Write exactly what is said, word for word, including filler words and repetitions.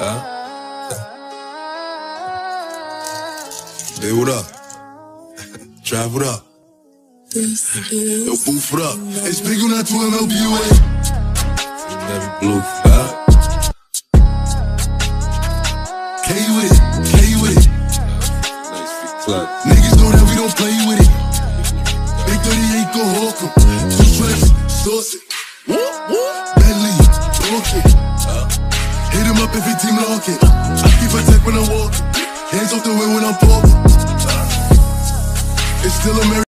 Huh? Hey, what up? Drive, what up? Yo, boof, what up? Hey, speak on that to M L B U A. Never blue, huh? K with it, K with it. Nice big club. Niggas know that we don't play with it. Big thirty-eight go hawk 'em. Two tracks, sauce it. Bentley, talk it. Hit him up if he team lock it. I keep a tech when I walk. Hands off the way when I'm walking. It's still American.